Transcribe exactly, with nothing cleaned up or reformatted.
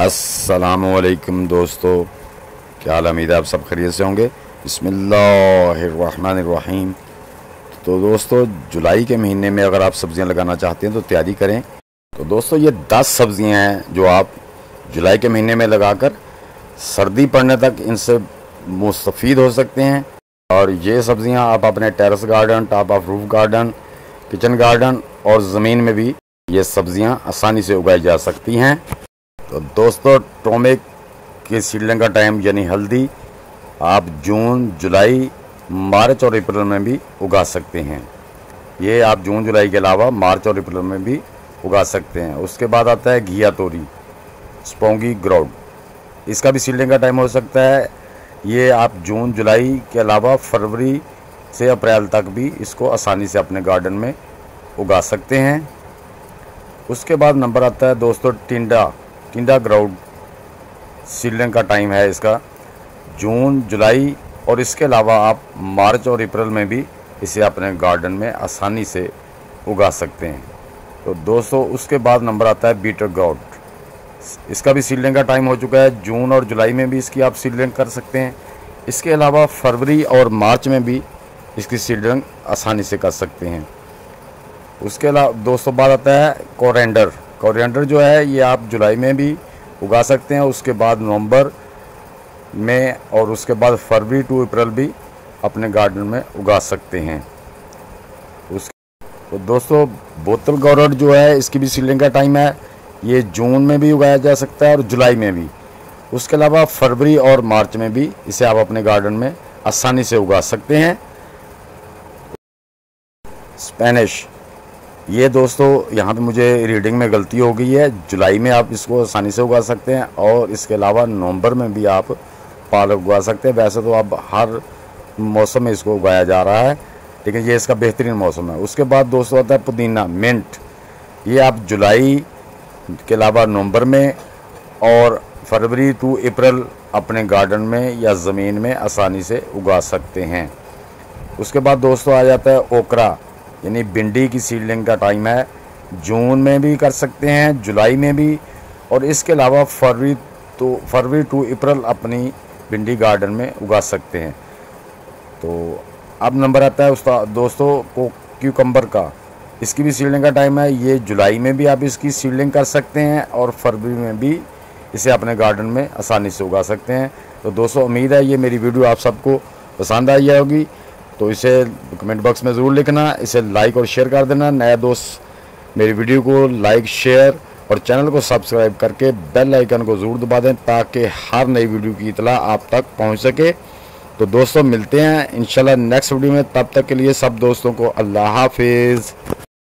अस्सलामुअलैकुम दोस्तों, क्या हाल? उम्मीद है आप सब खैरियत से होंगे। बिस्मिल्लाहिर्रहमानिर्रहीम। तो दोस्तों, जुलाई के महीने में अगर आप सब्ज़ियां लगाना चाहते हैं तो तैयारी करें। तो दोस्तों, ये दस सब्ज़ियां हैं जो आप जुलाई के महीने में लगाकर सर्दी पड़ने तक इनसे मुस्तफ़ीद हो सकते हैं। और ये सब्ज़ियां आप अपने terrace garden, top of roof garden, kitchen garden और ज़मीन में भी ये सब्ज़ियां आसानी से उगाई जा सकती हैं। तो दोस्तों, टोमेक के सीडलिंग का टाइम यानी हल्दी आप जून, जुलाई, मार्च और अप्रैल में भी उगा सकते हैं। ये आप जून जुलाई के अलावा मार्च और अप्रैल में भी उगा सकते हैं। उसके बाद आता है घिया तोरी, स्पोंगी ग्राउड। इसका भी सीडलिंग का टाइम हो सकता है। ये आप जून जुलाई के अलावा फरवरी से अप्रैल तक भी इसको आसानी से अपने गार्डन में उगा सकते हैं। उसके बाद नंबर आता है दोस्तों टिंडा टिंडा ग्राउड। सीडलिंग का टाइम है इसका जून जुलाई और इसके अलावा आप मार्च और अप्रैल में भी इसे अपने गार्डन में आसानी से उगा सकते हैं। तो दोस्तों, उसके बाद नंबर आता है बीटर ग्राउड। इसका भी सीडलिंग का टाइम हो चुका है। जून और जुलाई में भी इसकी आप सीडलिंग कर सकते हैं। इसके अलावा फरवरी और मार्च में भी इसकी सीडलिंग आसानी से कर सकते हैं। उसके अलावा दोस्तों बाद आता है कोरिएंडर। कोरिएंडर जो है ये आप जुलाई में भी उगा सकते हैं। उसके बाद नवंबर में और उसके बाद फरवरी टू अप्रैल भी अपने गार्डन में उगा सकते हैं। उस तो दोस्तों, बोतल गोरड जो है इसकी भी सीडलिंग का टाइम है। ये जून में भी उगाया जा सकता है और जुलाई में भी। उसके अलावा फरवरी और मार्च में भी इसे आप अपने गार्डन में आसानी से उगा सकते हैं। स्पेनिश, ये दोस्तों यहाँ पे मुझे रीडिंग में गलती हो गई है। जुलाई में आप इसको आसानी से उगा सकते हैं और इसके अलावा नवंबर में भी आप पालक उगा सकते हैं। वैसे तो अब हर मौसम में इसको उगाया जा रहा है, लेकिन ये इसका बेहतरीन मौसम है। उसके बाद दोस्तों आता है पुदीना, मिंट। ये आप जुलाई के अलावा नवंबर में और फरवरी टू अप्रैल अपने गार्डन में या ज़मीन में आसानी से उगा सकते हैं। उसके बाद दोस्तों आ जाता है ओकरा, यानी भिंडी की सीडलिंग का टाइम है। जून में भी कर सकते हैं, जुलाई में भी, और इसके अलावा फरवरी तो फरवरी टू अप्रैल अपनी भिंडी गार्डन में उगा सकते हैं। तो अब नंबर आता है उसका दोस्तों को क्यूकम्बर का। इसकी भी सीडलिंग का टाइम है। ये जुलाई में भी आप इसकी सीडलिंग कर सकते हैं और फरवरी में भी इसे अपने गार्डन में आसानी से उगा सकते हैं। तो दोस्तों, उम्मीद है ये मेरी वीडियो आप सबको पसंद आई होगी। तो इसे कमेंट बॉक्स में ज़रूर लिखना, इसे लाइक और शेयर कर देना। नया दोस्त मेरी वीडियो को लाइक, शेयर और चैनल को सब्सक्राइब करके बेल आइकन को ज़रूर दबा दें ताकि हर नई वीडियो की इतला आप तक पहुंच सके। तो दोस्तों, मिलते हैं इंशाल्लाह नेक्स्ट वीडियो में। तब तक के लिए सब दोस्तों को अल्लाह हाफिज़।